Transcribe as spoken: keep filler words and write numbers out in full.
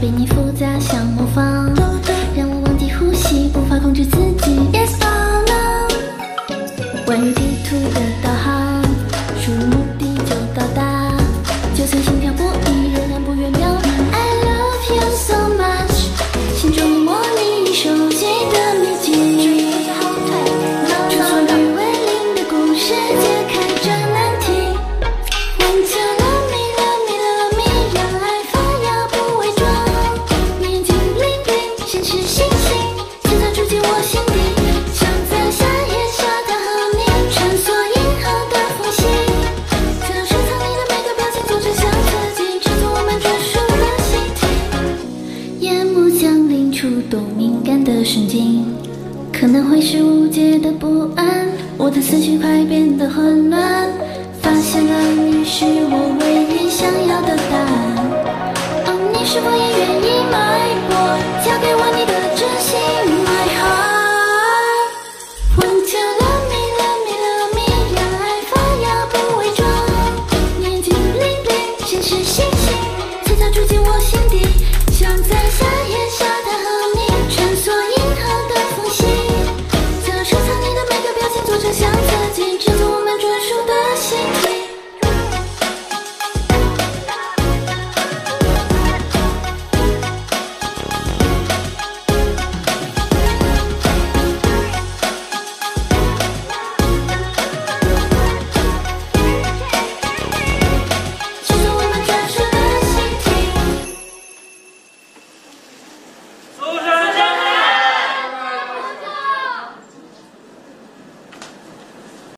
被你复杂想模仿，让我忘记呼吸，无法控制自己。Yes or no？ 宛如地图的导航，输入目的就到达，就算心跳不已，仍然不远渺。I love you so much， 心中模拟手机的秘籍，传说与为零的故事，解开这难题。Want to love me, love me, love me， 让爱发芽不伪装。你眼睛 bling bling， 显示星星，现在住进我心底。想在夏夜沙滩和你穿梭银河的缝隙，想要收藏你的每个表情，做成像自己，制作我们专属的习题。夜幕降临，触动敏感的神经，可能会是无解的不安，我的思绪快变得混乱，发现了你是我唯一想要的。